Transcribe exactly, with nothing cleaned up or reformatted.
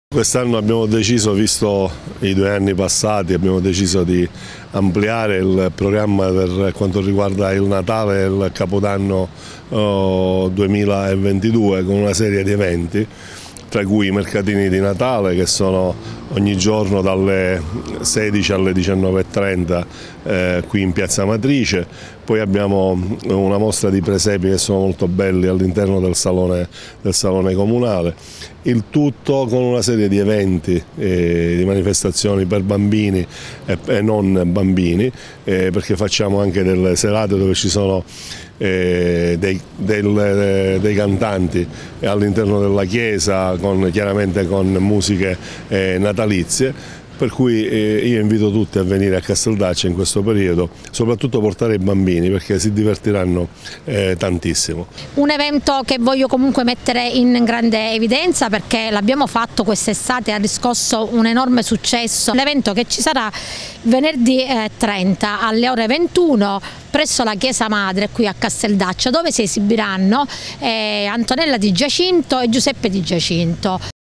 Quest'anno abbiamo deciso, visto i due anni passati, abbiamo deciso di ampliare il programma per quanto riguarda il Natale e il Capodanno oh, duemilaventidue con una serie di eventi, tra cui i mercatini di Natale che sono ogni giorno dalle sedici alle diciannove e trenta eh, qui in Piazza Matrice. Poi abbiamo una mostra di presepi che sono molto belli all'interno del salone, del salone comunale, il tutto con una serie di eventi, eh, di manifestazioni per bambini e, e non bambini, eh, perché facciamo anche delle serate dove ci sono eh, dei, del, dei cantanti all'interno della chiesa, con, chiaramente con musiche eh, natalizie. Per cui eh, io invito tutti a venire a Casteldaccia in questo periodo, soprattutto portare i bambini perché si divertiranno eh, tantissimo. Un evento che voglio comunque mettere in grande evidenza perché l'abbiamo fatto quest'estate e ha riscosso un enorme successo. L'evento che ci sarà venerdì eh, trenta alle ore ventuno presso la Chiesa Madre qui a Casteldaccia, dove si esibiranno eh, Antonella di Giacinto e Giuseppe di Giacinto.